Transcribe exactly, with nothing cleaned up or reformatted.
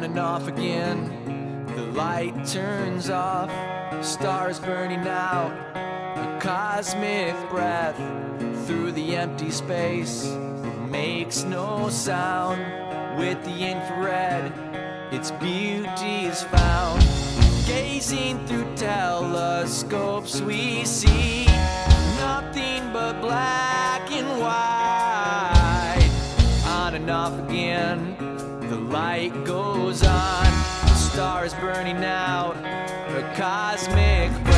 and off again. The light turns off, stars burning out, a cosmic breath through the empty space. It makes no sound with the infrared, its beauty is found. Gazing through telescopes we see nothing but black and white. On and off again, the light goes on, the stars burning out, a cosmic breath.